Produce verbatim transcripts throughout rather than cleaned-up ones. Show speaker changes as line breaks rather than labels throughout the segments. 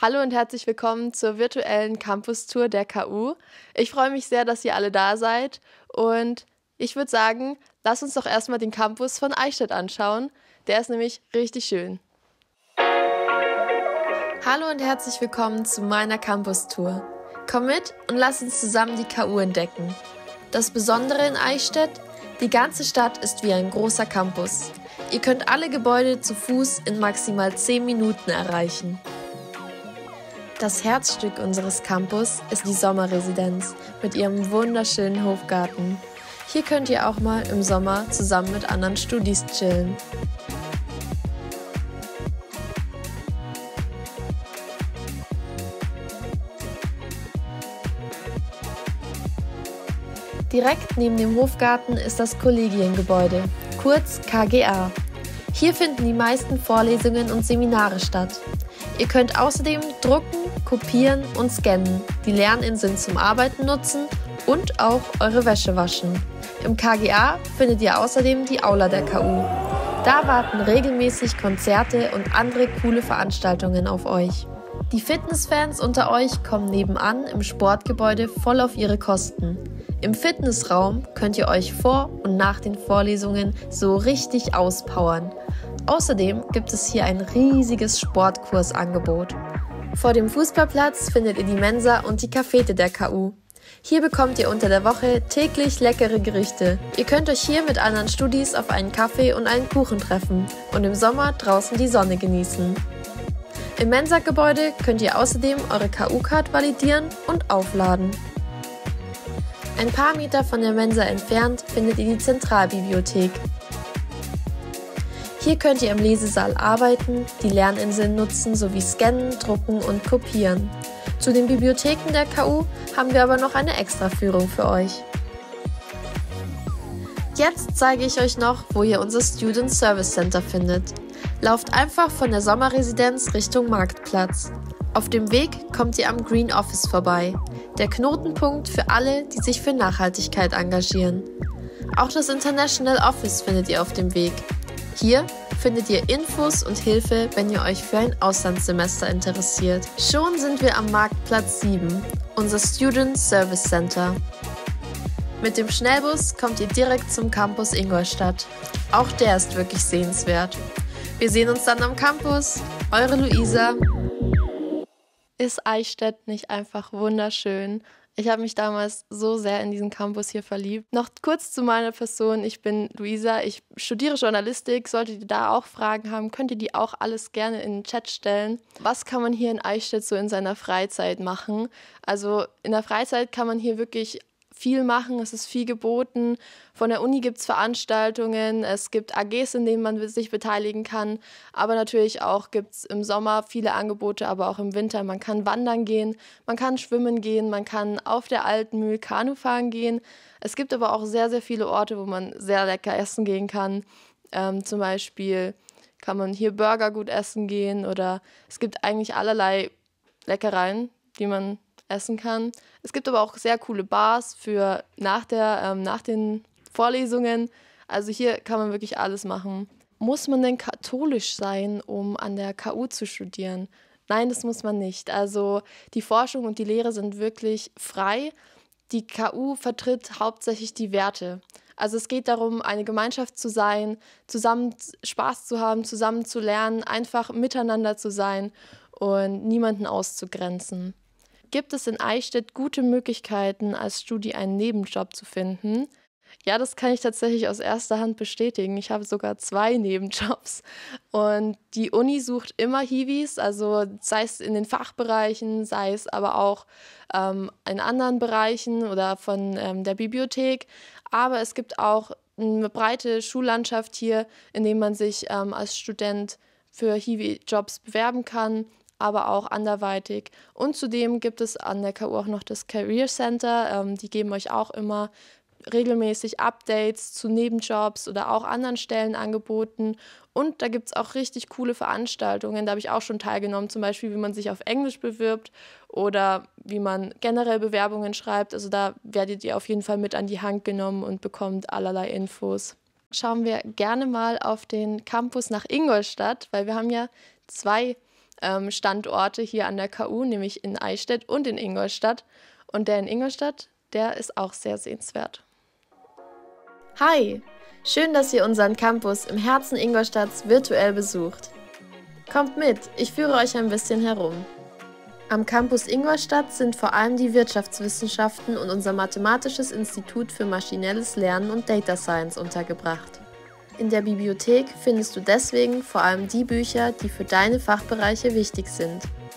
Hallo und herzlich willkommen zur virtuellen Campus-Tour der K U. Ich freue mich sehr, dass ihr alle da seid und ich würde sagen, lasst uns doch erstmal den Campus von Eichstätt anschauen. Der ist nämlich richtig schön. Hallo und herzlich willkommen zu meiner Campus-Tour. Komm mit und lass uns zusammen die K U entdecken. Das Besondere in Eichstätt: die ganze Stadt ist wie ein großer Campus. Ihr könnt alle Gebäude zu Fuß in maximal zehn Minuten erreichen. Das Herzstück unseres Campus ist die Sommerresidenz mit ihrem wunderschönen Hofgarten. Hier könnt ihr auch mal im Sommer zusammen mit anderen Studis chillen. Direkt neben dem Hofgarten ist das Kollegiengebäude, kurz K G A. Hier finden die meisten Vorlesungen und Seminare statt. Ihr könnt außerdem drucken, kopieren und scannen, die Lerninseln zum Arbeiten nutzen und auch eure Wäsche waschen. Im K G A findet ihr außerdem die Aula der K U. Da warten regelmäßig Konzerte und andere coole Veranstaltungen auf euch. Die Fitnessfans unter euch kommen nebenan im Sportgebäude voll auf ihre Kosten. Im Fitnessraum könnt ihr euch vor und nach den Vorlesungen so richtig auspowern. Außerdem gibt es hier ein riesiges Sportkursangebot. Vor dem Fußballplatz findet ihr die Mensa und die Cafete der K U. Hier bekommt ihr unter der Woche täglich leckere Gerichte. Ihr könnt euch hier mit anderen Studis auf einen Kaffee und einen Kuchen treffen und im Sommer draußen die Sonne genießen. Im Mensa-Gebäude könnt ihr außerdem eure K U-Card validieren und aufladen. Ein paar Meter von der Mensa entfernt findet ihr die Zentralbibliothek. Hier könnt ihr im Lesesaal arbeiten, die Lerninseln nutzen sowie scannen, drucken und kopieren. Zu den Bibliotheken der K U haben wir aber noch eine Extraführung für euch. Jetzt zeige ich euch noch, wo ihr unser Student Service Center findet. Lauft einfach von der Sommerresidenz Richtung Marktplatz. Auf dem Weg kommt ihr am Green Office vorbei, der Knotenpunkt für alle, die sich für Nachhaltigkeit engagieren. Auch das International Office findet ihr auf dem Weg. Hier findet ihr Infos und Hilfe, wenn ihr euch für ein Auslandssemester interessiert. Schon sind wir am Marktplatz sieben, unser Student Service Center. Mit dem Schnellbus kommt ihr direkt zum Campus Ingolstadt. Auch der ist wirklich sehenswert. Wir sehen uns dann am Campus. Eure Luisa. Ist Eichstätt nicht einfach wunderschön? Ich habe mich damals so sehr in diesen Campus hier verliebt. Noch kurz zu meiner Person. Ich bin Luisa, ich studiere Journalistik. Solltet ihr da auch Fragen haben, könnt ihr die auch alles gerne in den Chat stellen. Was kann man hier in Eichstätt so in seiner Freizeit machen? Also in der Freizeit kann man hier wirklich viel machen, es ist viel geboten. Von der Uni gibt es Veranstaltungen, es gibt A Gs, in denen man sich beteiligen kann, aber natürlich auch gibt es im Sommer viele Angebote, aber auch im Winter. Man kann wandern gehen, man kann schwimmen gehen, man kann auf der Altmühl Kanu fahren gehen. Es gibt aber auch sehr, sehr viele Orte, wo man sehr lecker essen gehen kann. Ähm, zum Beispiel kann man hier Burger gut essen gehen oder es gibt eigentlich allerlei Leckereien, die man essen kann. Es gibt aber auch sehr coole Bars für nach, der, ähm, nach den Vorlesungen. Also hier kann man wirklich alles machen. Muss man denn katholisch sein, um an der K U zu studieren? Nein, das muss man nicht. Also die Forschung und die Lehre sind wirklich frei. Die K U vertritt hauptsächlich die Werte. Also es geht darum, eine Gemeinschaft zu sein, zusammen Spaß zu haben, zusammen zu lernen, einfach miteinander zu sein und niemanden auszugrenzen. Gibt es in Eichstätt gute Möglichkeiten, als Studi einen Nebenjob zu finden? Ja, das kann ich tatsächlich aus erster Hand bestätigen. Ich habe sogar zwei Nebenjobs. Und die Uni sucht immer Hiwis, also sei es in den Fachbereichen, sei es aber auch ähm, in anderen Bereichen oder von ähm, der Bibliothek. Aber es gibt auch eine breite Schullandschaft hier, in dem man sich ähm, als Student für Hiwi-Jobs bewerben kann, aber auch anderweitig. Und zudem gibt es an der K U auch noch das Career Center. Ähm, die geben euch auch immer regelmäßig Updates zu Nebenjobs oder auch anderen Stellenangeboten. Und da gibt es auch richtig coole Veranstaltungen. Da habe ich auch schon teilgenommen, zum Beispiel, wie man sich auf Englisch bewirbt oder wie man generell Bewerbungen schreibt. Also da werdet ihr auf jeden Fall mit an die Hand genommen und bekommt allerlei Infos. Schauen wir gerne mal auf den Campus nach Ingolstadt, weil wir haben ja zwei
ähm, Standorte hier an der K U, nämlich in Eichstätt und in Ingolstadt. Und der in Ingolstadt, der ist auch sehr sehenswert.
Hi! Schön, dass ihr unseren Campus im Herzen Ingolstadts virtuell besucht. Kommt mit, ich führe euch ein bisschen herum. Am Campus Ingolstadt sind vor allem die Wirtschaftswissenschaften und unser Mathematisches Institut für maschinelles Lernen und Data Science untergebracht. In der Bibliothek findest du deswegen vor allem die Bücher, die für deine Fachbereiche wichtig sind.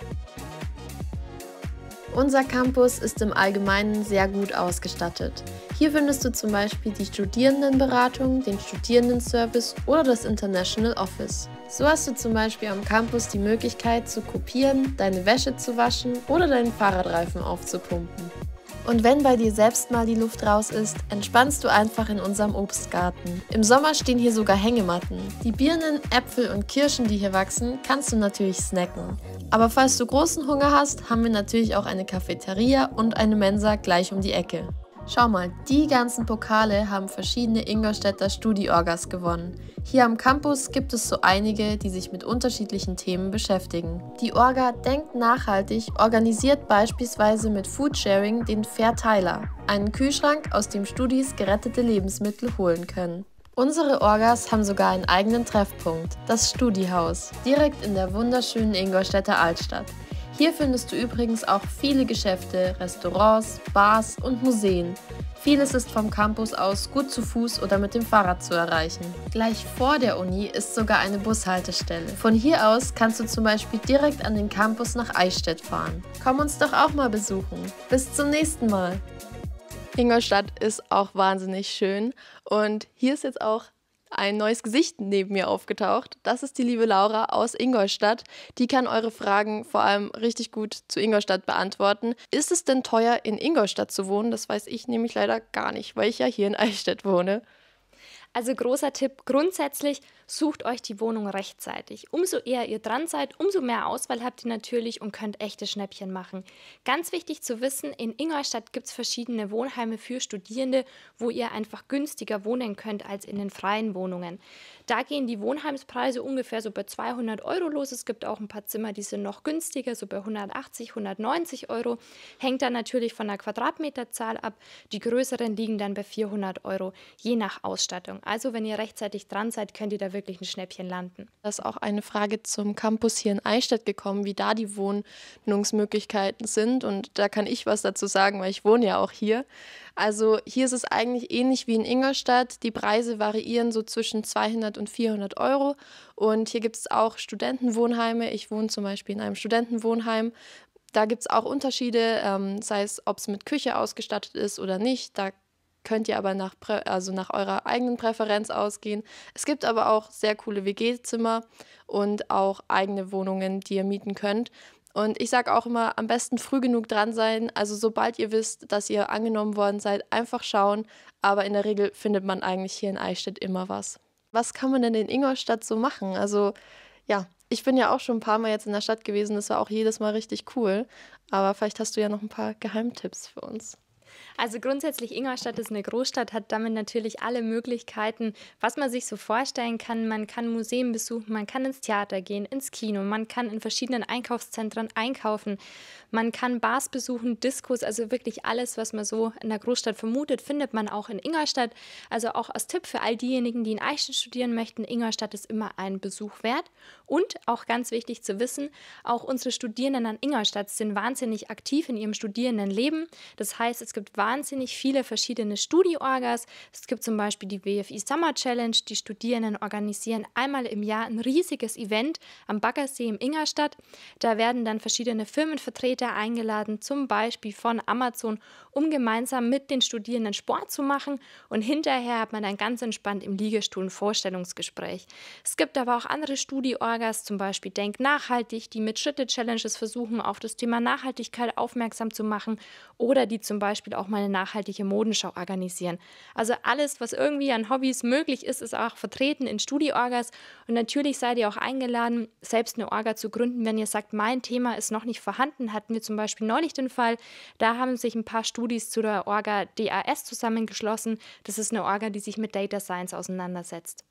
Unser Campus ist im Allgemeinen sehr gut ausgestattet. Hier findest du zum Beispiel die Studierendenberatung, den Studierendenservice oder das International Office. So hast du zum Beispiel am Campus die Möglichkeit zu kopieren, deine Wäsche zu waschen oder deinen Fahrradreifen aufzupumpen. Und wenn bei dir selbst mal die Luft raus ist, entspannst du einfach in unserem Obstgarten. Im Sommer stehen hier sogar Hängematten. Die Birnen, Äpfel und Kirschen, die hier wachsen, kannst du natürlich snacken. Aber falls du großen Hunger hast, haben wir natürlich auch eine Cafeteria und eine Mensa gleich um die Ecke. Schau mal, die ganzen Pokale haben verschiedene Ingolstädter Studi-Orgas gewonnen. Hier am Campus gibt es so einige, die sich mit unterschiedlichen Themen beschäftigen. Die Orga Denkt nachhaltig organisiert beispielsweise mit Foodsharing den Verteiler, einen Kühlschrank, aus dem Studis gerettete Lebensmittel holen können. Unsere Orgas haben sogar einen eigenen Treffpunkt, das Studi-Haus, direkt in der wunderschönen Ingolstädter Altstadt. Hier findest du übrigens auch viele Geschäfte, Restaurants, Bars und Museen. Vieles ist vom Campus aus gut zu Fuß oder mit dem Fahrrad zu erreichen. Gleich vor der Uni ist sogar eine Bushaltestelle. Von hier aus kannst du zum Beispiel direkt an den Campus nach Eichstätt fahren. Komm uns doch auch mal besuchen. Bis zum nächsten Mal!
Ingolstadt ist auch wahnsinnig schön und hier ist jetzt auch ein neues Gesicht neben mir aufgetaucht. Das ist die liebe Laura aus Ingolstadt. Die kann eure Fragen vor allem richtig gut zu Ingolstadt beantworten. Ist es denn teuer, in Ingolstadt zu wohnen? Das weiß ich nämlich leider gar nicht, weil ich ja hier in Eichstätt wohne.
Also großer Tipp, grundsätzlich sucht euch die Wohnung rechtzeitig. Umso eher ihr dran seid, umso mehr Auswahl habt ihr natürlich und könnt echte Schnäppchen machen. Ganz wichtig zu wissen, in Ingolstadt gibt es verschiedene Wohnheime für Studierende, wo ihr einfach günstiger wohnen könnt als in den freien Wohnungen. Da gehen die Wohnheimspreise ungefähr so bei zweihundert Euro los. Es gibt auch ein paar Zimmer, die sind noch günstiger, so bei hundertachtzig, hundertneunzig Euro. Hängt dann natürlich von der Quadratmeterzahl ab. Die größeren liegen dann bei vierhundert Euro, je nach Ausstattung. Also wenn ihr rechtzeitig dran seid, könnt ihr da wirklich ein Schnäppchen landen.
Da ist auch eine Frage zum Campus hier in Eichstätt gekommen, wie da die Wohnungsmöglichkeiten sind. Und da kann ich was dazu sagen, weil ich wohne ja auch hier. Also hier ist es eigentlich ähnlich wie in Ingolstadt. Die Preise variieren so zwischen zweihundert und vierhundert Euro. Und hier gibt es auch Studentenwohnheime. Ich wohne zum Beispiel in einem Studentenwohnheim. Da gibt es auch Unterschiede, ähm, sei es, ob es mit Küche ausgestattet ist oder nicht. Da könnt ihr aber nach, Prä- also nach eurer eigenen Präferenz ausgehen. Es gibt aber auch sehr coole W G-Zimmer und auch eigene Wohnungen, die ihr mieten könnt. Und ich sage auch immer, am besten früh genug dran sein. Also sobald ihr wisst, dass ihr angenommen worden seid, einfach schauen. Aber in der Regel findet man eigentlich hier in Eichstätt immer was. Was kann man denn in Ingolstadt so machen? Also ja, ich bin ja auch schon ein paar Mal jetzt in der Stadt gewesen. Das war auch jedes Mal richtig cool. Aber vielleicht hast du ja noch ein paar Geheimtipps für uns.
Also grundsätzlich, Ingolstadt ist eine Großstadt, hat damit natürlich alle Möglichkeiten, was man sich so vorstellen kann. Man kann Museen besuchen, man kann ins Theater gehen, ins Kino, man kann in verschiedenen Einkaufszentren einkaufen, man kann Bars besuchen, Diskos, also wirklich alles, was man so in der Großstadt vermutet, findet man auch in Ingolstadt. Also auch als Tipp für all diejenigen, die in Eichstätt studieren möchten, Ingolstadt ist immer ein Besuch wert. Und auch ganz wichtig zu wissen, auch unsere Studierenden an Ingolstadt sind wahnsinnig aktiv in ihrem Studierendenleben. Das heißt, es gibt wahnsinnig viele verschiedene Studi-Orgas. Es gibt zum Beispiel die W F I Summer Challenge. Die Studierenden organisieren einmal im Jahr ein riesiges Event am Baggersee in Ingolstadt. Da werden dann verschiedene Firmenvertreter eingeladen, zum Beispiel von Amazon, um gemeinsam mit den Studierenden Sport zu machen. Und hinterher hat man dann ganz entspannt im Liegestuhl ein Vorstellungsgespräch. Es gibt aber auch andere Studi-Orgas, zum Beispiel Denk nachhaltig, die mit Schritte-Challenges versuchen, auf das Thema Nachhaltigkeit aufmerksam zu machen oder die zum Beispiel auch mal eine nachhaltige Modenschau organisieren. Also alles, was irgendwie an Hobbys möglich ist, ist auch vertreten in Studi-Orgas. Und natürlich seid ihr auch eingeladen, selbst eine Orga zu gründen, wenn ihr sagt, mein Thema ist noch nicht vorhanden. Hatten wir zum Beispiel neulich den Fall, da haben sich ein paar Studis zu der Orga D A S zusammengeschlossen. Das ist eine Orga, die sich mit Data Science auseinandersetzt.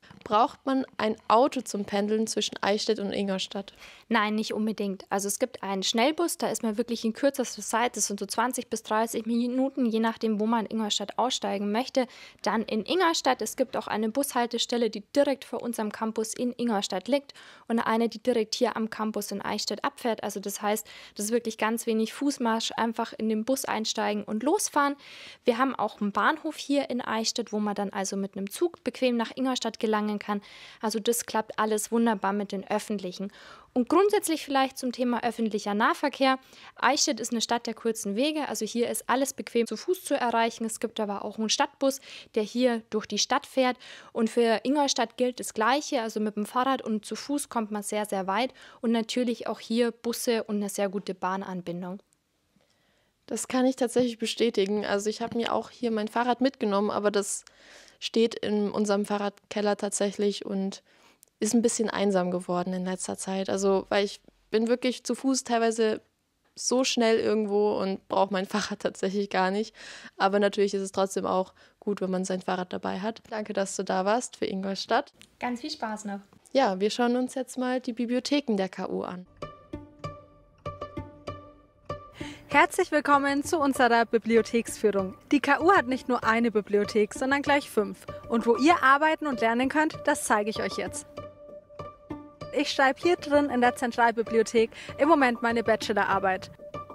Braucht man ein Auto zum Pendeln zwischen Eichstätt und Ingolstadt?
Nein, nicht unbedingt. Also es gibt einen Schnellbus, da ist man wirklich in kürzester Zeit, das sind so zwanzig bis dreißig Minuten, je nachdem, wo man in Ingolstadt aussteigen möchte. Dann in Ingolstadt, es gibt auch eine Bushaltestelle, die direkt vor unserem Campus in Ingolstadt liegt und eine, die direkt hier am Campus in Eichstätt abfährt. Also das heißt, das ist wirklich ganz wenig Fußmarsch, einfach in den Bus einsteigen und losfahren. Wir haben auch einen Bahnhof hier in Eichstätt, wo man dann also mit einem Zug bequem nach Ingolstadt gelangen kann. Also das klappt alles wunderbar mit den Öffentlichen. Und grundsätzlich vielleicht zum Thema öffentlicher Nahverkehr. Eichstätt ist eine Stadt der kurzen Wege, also hier ist alles bequem zu Fuß zu erreichen. Es gibt aber auch einen Stadtbus, der hier durch die Stadt fährt. Und für Ingolstadt gilt das Gleiche, also mit dem Fahrrad und zu Fuß kommt man sehr, sehr weit. Und natürlich auch hier Busse und eine sehr gute Bahnanbindung.
Das kann ich tatsächlich bestätigen. Also ich habe mir auch hier mein Fahrrad mitgenommen, aber das steht in unserem Fahrradkeller tatsächlich und ist ein bisschen einsam geworden in letzter Zeit. Also, weil ich bin wirklich zu Fuß teilweise so schnell irgendwo und brauche mein Fahrrad tatsächlich gar nicht. Aber natürlich ist es trotzdem auch gut, wenn man sein Fahrrad dabei hat. Danke, dass du da warst für Ingolstadt.
Ganz viel Spaß noch.
Ja, wir schauen uns jetzt mal die Bibliotheken der K U an.
Herzlich willkommen zu unserer Bibliotheksführung. Die K U hat nicht nur eine Bibliothek, sondern gleich fünf. Und wo ihr arbeiten und lernen könnt, das zeige ich euch jetzt. Ich schreibe hier drin in der Zentralbibliothek im Moment meine Bachelorarbeit.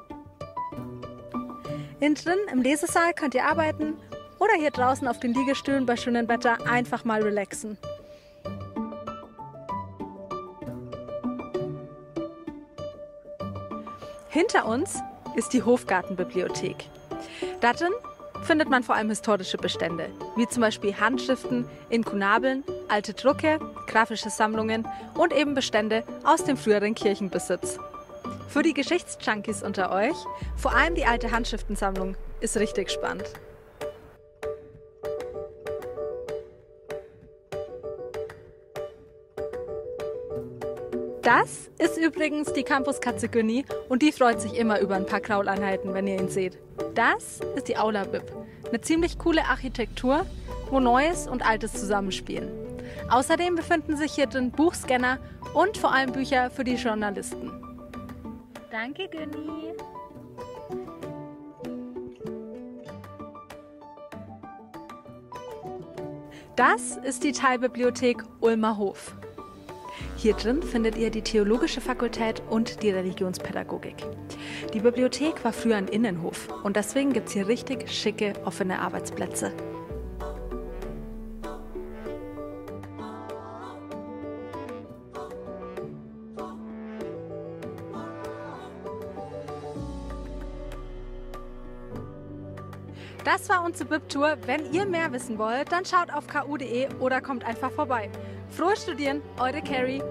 Innen drin im Lesesaal könnt ihr arbeiten oder hier draußen auf den Liegestühlen bei schönem Wetter einfach mal relaxen. Hinter uns ist die Hofgartenbibliothek. Darin findet man vor allem historische Bestände, wie zum Beispiel Handschriften, Inkunabeln, alte Drucke, grafische Sammlungen und eben Bestände aus dem früheren Kirchenbesitz. Für die Geschichtsjunkies unter euch, vor allem die alte Handschriftensammlung, ist richtig spannend. Das ist übrigens die Campuskatze Günni und die freut sich immer über ein paar Krauleinheiten, wenn ihr ihn seht. Das ist die Aula Bib, eine ziemlich coole Architektur, wo Neues und Altes zusammenspielen. Außerdem befinden sich hier drin Buchscanner und vor allem Bücher für die Journalisten. Danke, Günni. Das ist die Teilbibliothek Ulmer Hof. Hier drin findet ihr die Theologische Fakultät und die Religionspädagogik. Die Bibliothek war früher ein Innenhof und deswegen gibt es hier richtig schicke, offene Arbeitsplätze. Das war unsere Bib-Tour. Wenn ihr mehr wissen wollt, dann schaut auf k u punkt d e oder kommt einfach vorbei. Frohes Studieren, eure Carrie.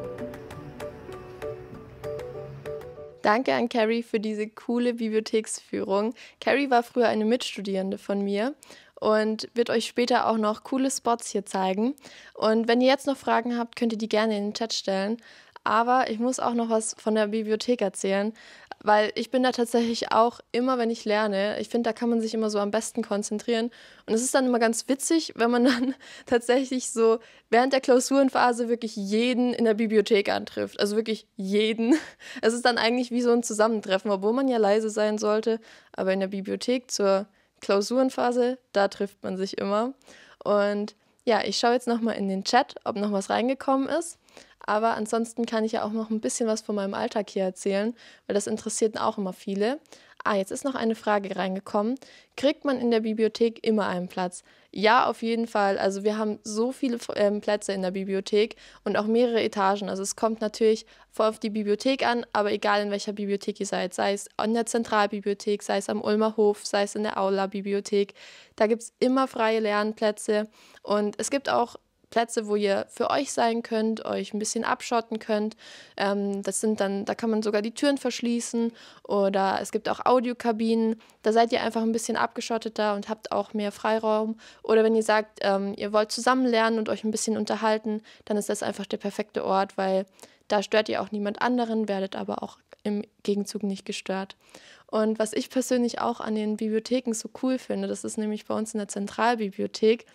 Danke an Carrie für diese coole Bibliotheksführung. Carrie war früher eine Mitstudierende von mir und wird euch später auch noch coole Spots hier zeigen. Und wenn ihr jetzt noch Fragen habt, könnt ihr die gerne in den Chat stellen. Aber ich muss auch noch was von der Bibliothek erzählen, weil ich bin da tatsächlich auch immer, wenn ich lerne, ich finde, da kann man sich immer so am besten konzentrieren. Und es ist dann immer ganz witzig, wenn man dann tatsächlich so während der Klausurenphase wirklich jeden in der Bibliothek antrifft. Also wirklich jeden. Es ist dann eigentlich wie so ein Zusammentreffen, obwohl man ja leise sein sollte. Aber in der Bibliothek zur Klausurenphase, da trifft man sich immer. Und ja, ich schaue jetzt nochmal in den Chat, ob noch was reingekommen ist. Aber ansonsten kann ich ja auch noch ein bisschen was von meinem Alltag hier erzählen, weil das interessiert auch immer viele. Ah, jetzt ist noch eine Frage reingekommen. Kriegt man in der Bibliothek immer einen Platz? Ja, auf jeden Fall. Also wir haben so viele ähm, Plätze in der Bibliothek und auch mehrere Etagen. Also es kommt natürlich voll auf die Bibliothek an, aber egal in welcher Bibliothek ihr seid, sei es an der Zentralbibliothek, sei es am Ulmer Hof, sei es in der Aula-Bibliothek, da gibt es immer freie Lernplätze und es gibt auch Plätze, wo ihr für euch sein könnt, euch ein bisschen abschotten könnt. Ähm, das sind dann, da kann man sogar die Türen verschließen oder es gibt auch Audiokabinen. Da seid ihr einfach ein bisschen abgeschotteter und habt auch mehr Freiraum. Oder wenn ihr sagt, ähm, ihr wollt zusammen lernen und euch ein bisschen unterhalten, dann ist das einfach der perfekte Ort, weil da stört ihr auch niemand anderen, werdet aber auch im Gegenzug nicht gestört. Und was ich persönlich auch an den Bibliotheken so cool finde, das ist nämlich bei uns in der Zentralbibliothek,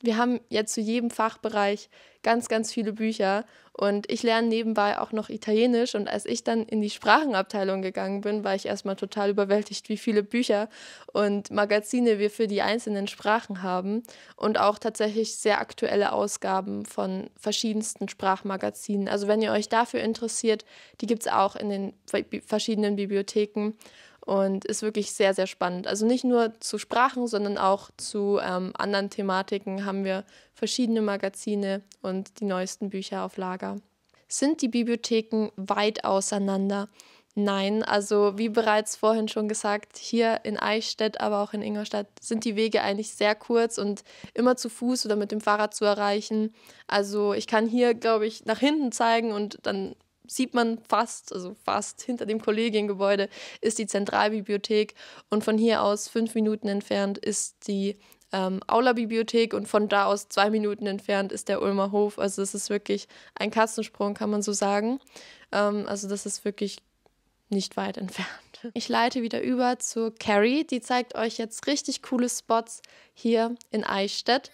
Wir haben jetzt zu jedem Fachbereich ganz, ganz viele Bücher und ich lerne nebenbei auch noch Italienisch und als ich dann in die Sprachenabteilung gegangen bin, war ich erstmal total überwältigt, wie viele Bücher und Magazine wir für die einzelnen Sprachen haben und auch tatsächlich sehr aktuelle Ausgaben von verschiedensten Sprachmagazinen. Also wenn ihr euch dafür interessiert, die gibt es auch in den verschiedenen Bibliotheken. Und ist wirklich sehr, sehr spannend. Also nicht nur zu Sprachen, sondern auch zu ähm, anderen Thematiken haben wir verschiedene Magazine und die neuesten Bücher auf Lager. Sind die Bibliotheken weit auseinander? Nein, also wie bereits vorhin schon gesagt, hier in Eichstätt, aber auch in Ingolstadt sind die Wege eigentlich sehr kurz und immer zu Fuß oder mit dem Fahrrad zu erreichen. Also ich kann hier, glaube ich, nach hinten zeigen und dann sieht man fast, also fast hinter dem Kollegiengebäude ist die Zentralbibliothek und von hier aus fünf Minuten entfernt ist die ähm, Aula-Bibliothek und von da aus zwei Minuten entfernt ist der Ulmer Hof. Also es ist wirklich ein Katzensprung, kann man so sagen. Ähm, also das ist wirklich nicht weit entfernt. Ich leite wieder über zu Carrie, die zeigt euch jetzt richtig coole Spots hier in Eichstätt.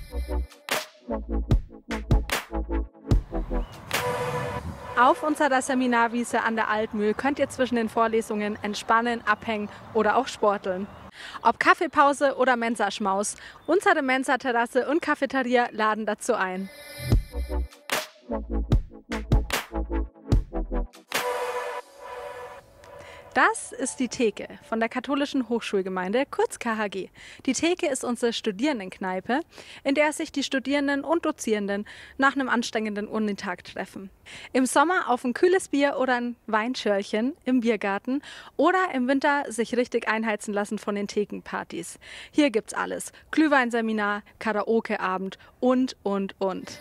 Auf unserer Seminarwiese an der Altmühl könnt ihr zwischen den Vorlesungen entspannen, abhängen oder auch sporteln. Ob Kaffeepause oder Mensaschmaus, unsere Mensaterrasse und Cafeteria laden dazu ein. Das ist die Theke von der Katholischen Hochschulgemeinde, kurz K H G. Die Theke ist unsere Studierendenkneipe, in der sich die Studierenden und Dozierenden nach einem anstrengenden Unitag treffen. Im Sommer auf ein kühles Bier oder ein Weinschörchen im Biergarten oder im Winter sich richtig einheizen lassen von den Thekenpartys. Hier gibt's alles. Glühweinseminar, Karaokeabend und, und, und.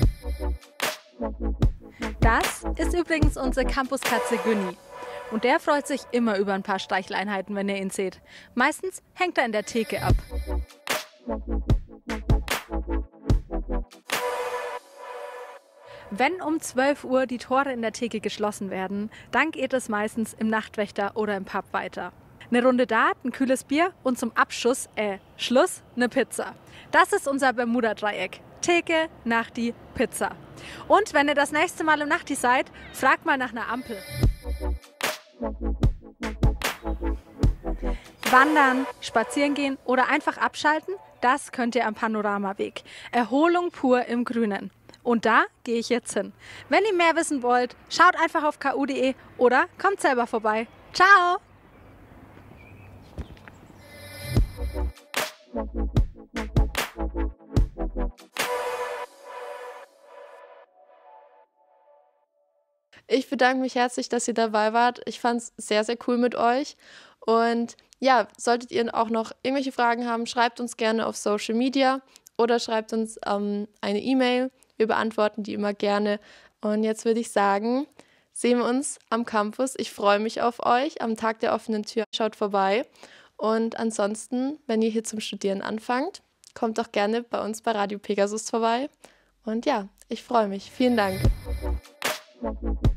Das ist übrigens unsere Campuskatze Günni. Und der freut sich immer über ein paar Streicheleinheiten, wenn ihr ihn seht. Meistens hängt er in der Theke ab. Wenn um zwölf Uhr die Tore in der Theke geschlossen werden, dann geht es meistens im Nachtwächter oder im Pub weiter. Eine Runde Dart, ein kühles Bier und zum Abschuss, äh, Schluss, eine Pizza. Das ist unser Bermuda-Dreieck. Theke, Nachti, Pizza. Und wenn ihr das nächste Mal im Nachti seid, fragt mal nach einer Ampel. Wandern, spazieren gehen oder einfach abschalten, das könnt ihr am Panoramaweg. Erholung pur im Grünen. Und da gehe ich jetzt hin. Wenn ihr mehr wissen wollt, schaut einfach auf k u punkt d e oder kommt selber vorbei. Ciao!
Ich bedanke mich herzlich, dass ihr dabei wart. Ich fand es sehr, sehr cool mit euch. Und ja, solltet ihr auch noch irgendwelche Fragen haben, schreibt uns gerne auf Social Media oder schreibt uns ähm, eine E-Mail. Wir beantworten die immer gerne. Und jetzt würde ich sagen, sehen wir uns am Campus. Ich freue mich auf euch am Tag der offenen Tür. Schaut vorbei. Und ansonsten, wenn ihr hier zum Studieren anfangt, kommt doch gerne bei uns bei Radio Pegasus vorbei. Und ja, ich freue mich. Vielen Dank.